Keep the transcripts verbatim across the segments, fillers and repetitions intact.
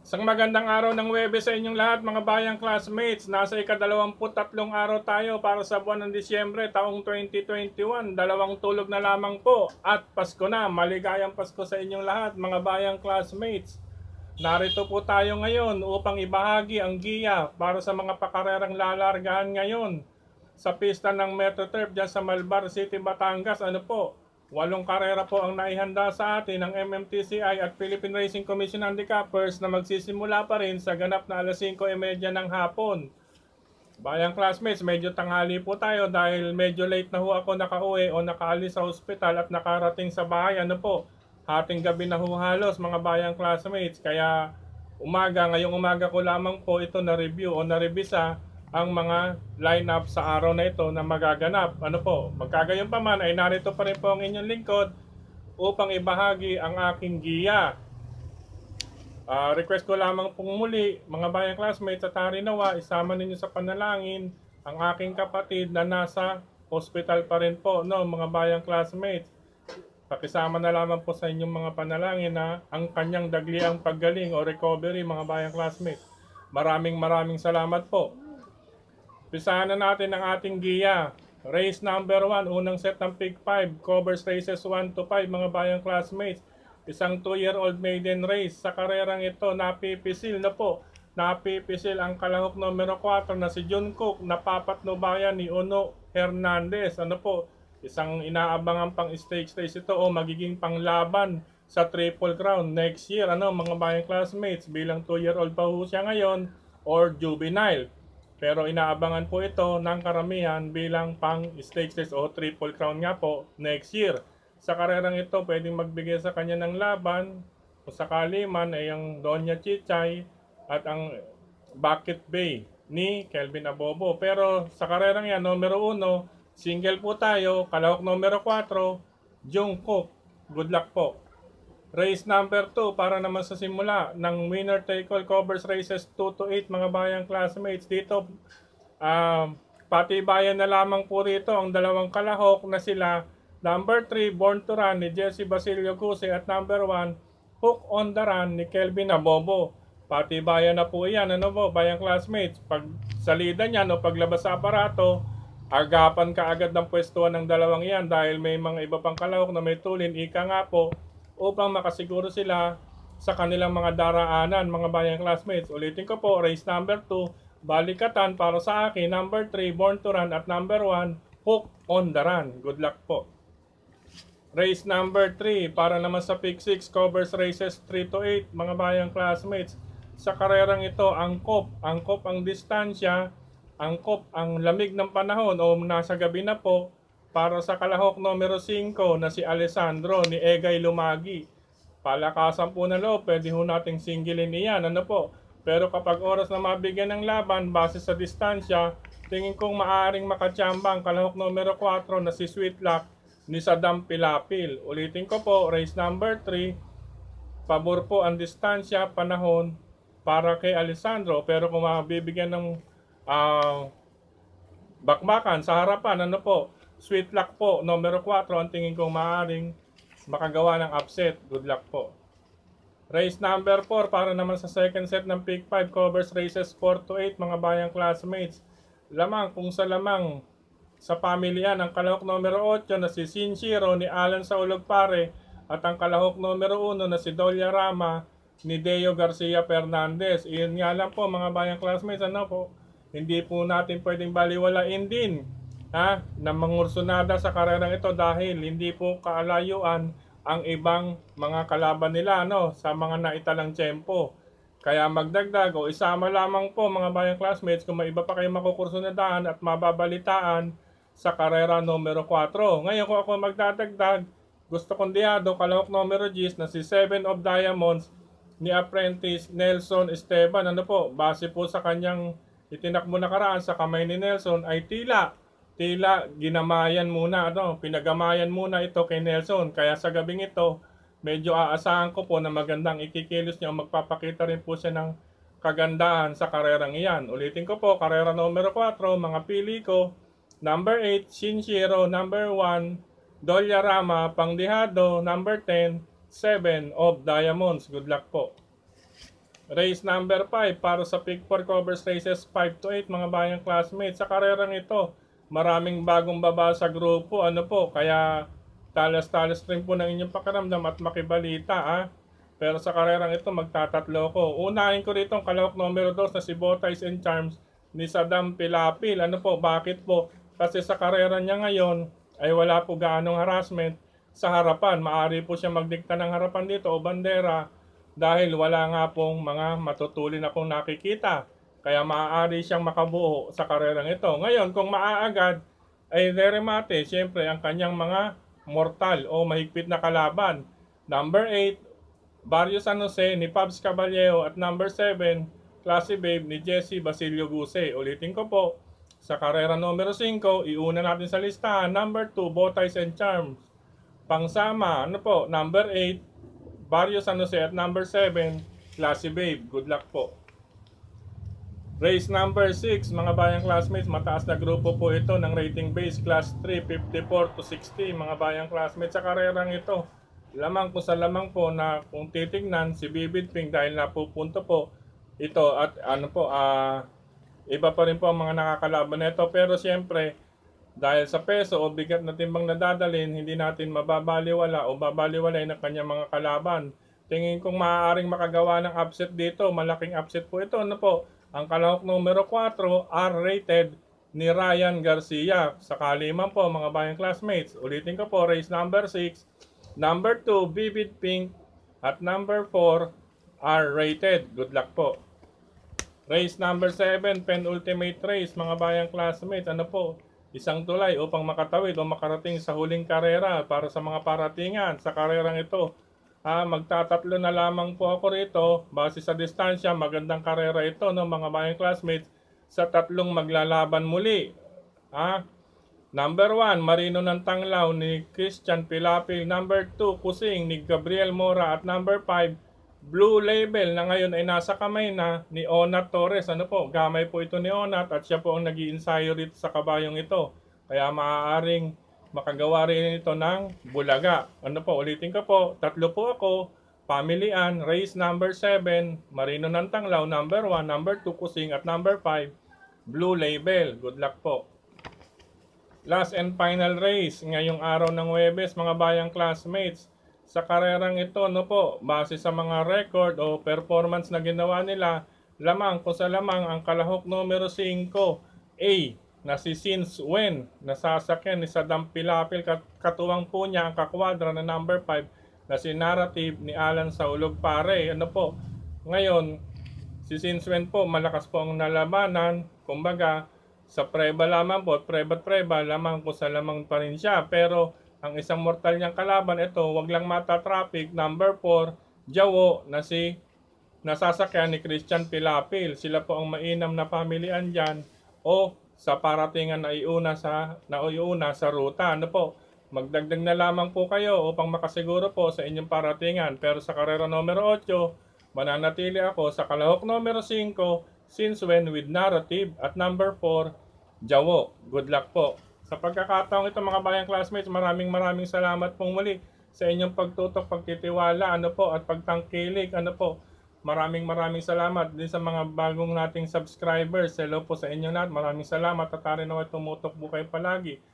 Isang magandang araw ng Huwebes sa inyong lahat mga bayang classmates. Nasa ikadalawamput tatlong araw tayo para sa buwan ng Disyembre taong twenty twenty-one. Dalawang tulog na lamang po at Pasko na. Maligayang Pasko sa inyong lahat mga bayang classmates. Narito po tayo ngayon upang ibahagi ang giya para sa mga pakarerang lalargahan ngayon sa pista ng MetroTurf dyan sa Malbar City, Batangas. Ano po? Walong karera po ang naihanda sa atin ng M M T C I at Philippine Racing Commission Handicappers na magsisimula pa rin sa ganap na alas singko e trenta ng hapon. Bayang classmates, medyo tanghali po tayo dahil medyo late na ho ako nakauwi o nakaalis sa ospital at nakarating sa bahay. Ano po? Hating gabi na ho halos mga bayang classmates. Kaya umaga, ngayong umaga ko lamang po ito na-review o na-revisa ang mga lineup sa araw na ito na magaganap. Ano po, magkagayon pa man ay narito pa rin po ang inyong lingkod upang ibahagi ang aking giya. Uh, request ko lamang pong muli, mga bayang classmates at harinawa, isama ninyo sa panalangin ang aking kapatid na nasa hospital pa rin po, no, mga bayang classmates. Pakisama na lamang po sa inyong mga panalangin na ang kanyang dagliang paggaling o recovery, mga bayang classmates. Maraming maraming salamat po. Pisahan na natin ang ating giya. Race number one, unang set ng Pick five, covers races one to five, mga bayang classmates. Isang two year old maiden race. Sa karerang ito, napipisil na po. Napipisil ang kalahok numero four na si John Cook, napapatnubayan ni Uno Hernandez. Ano po, isang inaabangan pang stakes race ito o magiging panglaban sa Triple Crown next year. Ano, mga bayang classmates, bilang two year old pa ho siya ngayon or juvenile. Pero inaabangan po ito ng karamihan bilang pang stakes race o Triple Crown nga po next year. Sa karerang ito, pwedeng magbigay sa kanya ng laban o sakali man ay ang Doña Chichay at ang Bucket Bay ni Kelvin Abobo. Pero sa karerang yan, numero uno, single po tayo, kalahok numero four, Jungkook. Good luck po. Race number two para naman sa simula ng winner take all, covers races two to eight, mga bayang classmates. Dito uh, patibayan na lamang po rito ang dalawang kalahok na sila number three Born to Run ni Jesse Basilio Guse at number one Hook on the Run ni Kelvin Abobo. Patibayan na po yan, ano po bayang classmates. Pag salida niyan o paglabas sa aparato, agapan ka agad ng pwestuhan ng dalawang yan dahil may mga iba pang kalahok na may tulin, ika nga po, upang makasiguro sila sa kanilang mga daraanan, mga bayang classmates. Ulitin ko po, race number two, balikatan para sa akin, number three, Born to Run at number one, Hook on the Run. Good luck po. Race number three, para naman sa Pick six, covers races three to eight, mga bayang classmates. Sa karerang ito, angkop, angkop ang distansya, angkop ang lamig ng panahon o nasa gabi na po, para sa kalahok numero five na si Alessandro ni Egay Lumagi. Palakasan po na loob, pwede ho nating singilin iyan, ano po. Pero kapag oras na mabigyan ng laban, base sa distansya, tingin kong maaaring makatsamba ang kalahok numero four na si Sweet Luck ni Saddam Pilapil. Ulitin ko po, race number three, pabor po ang distansya, panahon para kay Alessandro. Pero kung mabibigyan ng uh, bakbakan sa harapan, ano po, Sweet Luck po, numero four, ang tingin kong maaaring makagawa ng upset. Good luck po. Race number four, para naman sa second set ng Pick five, covers races four to eight, mga bayang classmates. Lamang kung sa lamang sa pamilya ng kalahok numero eight na si Sinshiro ni Alan Saulog Pare at ang kalahok numero one na si Dolia Rama ni Deo Garcia Fernandez. Iyon nga lang po mga bayang classmates, ano po, hindi po natin pwedeng baliwalain din ha, na mangursunada sa karerang ito dahil hindi po kaalayuan ang ibang mga kalaban nila, no, sa mga naitalang tiyempo. Kaya magdagdag o isama lamang po mga bayang classmates kung may iba pa kayong makukursunadahan at mababalitaan sa karera numero four. Ngayon kung ako magdadagdag, gusto kong diyado kalahok numero G na si Seven of Diamonds ni Apprentice Nelson Esteban. Ano po, base po sa kanyang itinakbo na karaan sa kamay ni Nelson ay tila Tila ginamayan muna, ano, pinagamayan muna ito kay Nelson. Kaya sa gabing ito, medyo aasahan ko po na magandang ikikilos niya o magpapakita rin po siya ng kagandahan sa karerang iyan. Ulitin ko po, karera numero four, mga pili ko, number eight, Shinshiro, number one, Dolia Rama, Pangdihado, number ten, Seven of Diamonds. Good luck po. Race number five para sa Pick four Covers Races five to eight mga bayang classmates. Sa karerang ito, maraming bagong baba sa grupo. Ano po, kaya talas-talas rin po ng inyong pakiramdam at makibalita. Ah. Pero sa karerang ito, magtatatlo ko. Unahin ko rito ang kalahok numero two na si Botais and Charms ni Saddam Pilapil. Ano po, bakit po? Kasi sa karera niya ngayon ay wala po gaanong harassment sa harapan. Maari po siya magdikta ng harapan dito o bandera dahil wala nga pong mga matutulin akong nakikita. Kaya maaari siyang makabuo sa karerang ito. Ngayon, kung maaagad, ay deremate, siyempre, ang kanyang mga mortal o mahigpit na kalaban. Number eight, Barrio San Jose ni Pabs Caballero at number seven, Classy Babe ni Jesse Basilio Guse. Ulitin ko po, sa karera numero five, iuna natin sa listahan, number two, Botais and Charms. Pangsama, ano po, number eight, Barrio San Jose at number seven, Classy Babe. Good luck po. Race number six, mga bayang classmates, mataas na grupo po ito ng rating base, class three, fifty-four to sixty, mga bayang classmates. Sa karerang ito, lamang po sa lamang po na kung titignan si Bibid Ping dahil napupunto po ito at ano po, ah, uh, iba pa rin po ang mga nakakalaban na ito. Pero siyempre, dahil sa peso o bigat na timbang na dadalhin, hindi natin mababaliwala o babaliwalay ng kanyang mga kalaban. Tingin kong maaaring makagawa ng upset dito. Malaking upset po ito. Ano po? Ang kalahok numero four, R-rated ni Ryan Garcia. Sakali man po mga bayang classmates. Ulitin ko po, race number six, number two, Vivid Pink, at number four, R-rated. Good luck po. Race number seven, penultimate race, mga bayang classmates. Ano po? Isang tulay upang makatawid o makarating sa huling karera para sa mga paratingan sa karerang ito. Ah, magtatatlo na lamang po ako rito base sa distansya. Magandang karera ito, no, mga bayang classmates, sa tatlong maglalaban muli. Ah, number one, Marino ng Tanglaw ni Christian Pilapil. Number two, Kusing ni Gabriel Mora. At number five, Blue Label na ngayon ay nasa kamay na ni Onat Torres. Ano po, gamay po ito ni Onat at siya po ang nag-i-ensayo rito sa kabayong ito. Kaya maaaring makagawa rin ito ng bulaga. Ano po, ulitin ko po, tatlo po ako, pamilian, race number seven, Marino ng Tanglaw, number one, number two, Kusing, at number five, Blue Label. Good luck po. Last and final race, ngayong araw ng Huwebes, mga bayang classmates. Sa karerang ito, no po, base sa mga record o performance na ginawa nila, lamang ko sa lamang ang kalahok numero five, A, na si Since When, nasasakyan ni Saddam Pilapil, katuwang po niya ang kakwadra na number five, na si Narrative ni Alan Saulog Pare. Ano po, ngayon, si Since When po, malakas po ang nalabanan, kumbaga, sa preba lamang po, preba-preba, lamang po sa lamang pa rin siya, pero ang isang mortal niyang kalaban, ito, wag lang mata-traffic, number four, Jawo, na si nasasakyan ni Christian Pilapil. Sila po ang mainam na pamilian dyan o sa paratingan na iuna sa, na iuna sa ruta. Ano po, magdagdag na lamang po kayo upang makasiguro po sa inyong paratingan. Pero sa karera numero eight, mananatili ako sa kalahok numero five, Since When with Narrative, at number four, Jawo. Good luck po. Sa pagkakataong ito mga bayang classmates, maraming maraming salamat pong muli sa inyong pagtutok, pagtitiwala, ano po, at pagtangkilik, ano po. Maraming maraming salamat din sa mga bagong nating subscribers. Hello po sa inyo lahat. Maraming salamat at tarin na tumutok po kayo palagi.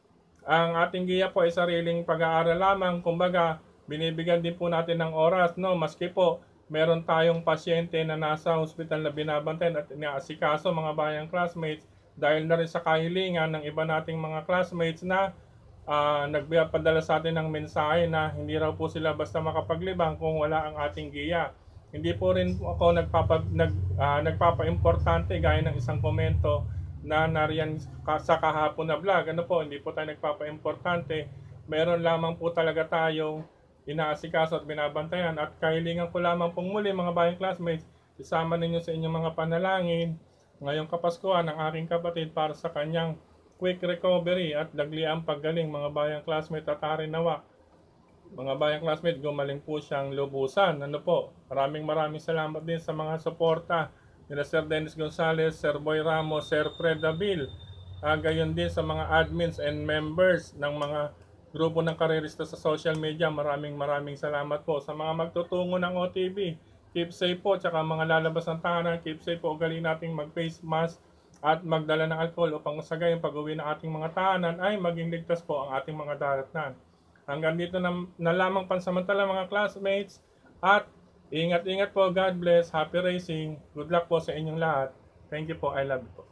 Ang ating giya po ay sariling pag-aaral lamang. Kumbaga, binibigyan din po natin ng oras, no? Maski po, meron tayong pasyente na nasa hospital na binabantayan at inaasikaso mga bayang classmates. Dahil na rin sa kahilingan ng iba nating mga classmates na uh, nagpadala sa atin ng mensahe na hindi raw po sila basta makapaglibang kung wala ang ating giya. Hindi po rin ako nagpapa, nag, uh, nagpapa-importante gaya ng isang komento na nariyan sa kahapon na vlog. Ano po, hindi po tayo nagpapa-importante. Meron lamang po talaga tayong inaasikaso at binabantayan. At kahilingan ko lamang pong muli mga bayang classmates, isama ninyo sa inyong mga panalangin ngayong Kapaskuhan ng aking kapatid para sa kanyang quick recovery at dagliang paggaling mga bayang classmate at harin nawa. Mga bayang classmate, gumaling po siyang lubusan. Ano po, maraming maraming salamat din sa mga suporta nila Sir Dennis Gonzalez, Sir Boy Ramos, Sir Fred Dabil. Uh, gayon din sa mga admins and members ng mga grupo ng karerista sa social media. Maraming maraming salamat po sa mga magtutungo ng O T V. keep safe po, tsaka mga lalabas ng tahanan, keep safe po, ugali nating mag-face mask at magdala ng alcohol upang sa gayon pag-uwi ng ating mga tahanan ay maging ligtas po ang ating mga daratnan. Hanggang dito na, na lamang pansamantala mga classmates, at ingat-ingat po, God bless, happy racing, good luck po sa inyong lahat. Thank you po, I love you po.